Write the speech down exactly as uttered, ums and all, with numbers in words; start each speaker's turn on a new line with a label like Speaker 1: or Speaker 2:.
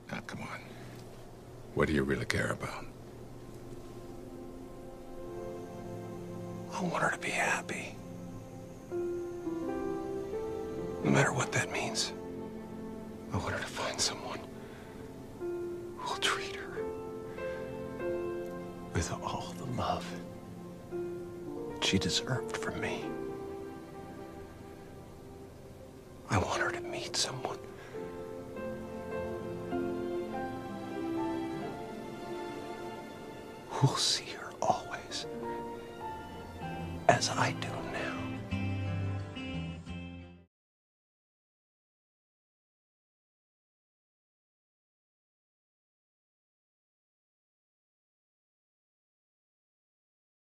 Speaker 1: Now, come on. What do you really care about?
Speaker 2: I want her to be happy. No matter what that means. I want her to find someone who will treat her with all the love she deserved from me. I want her to meet someone who'll see her always as I do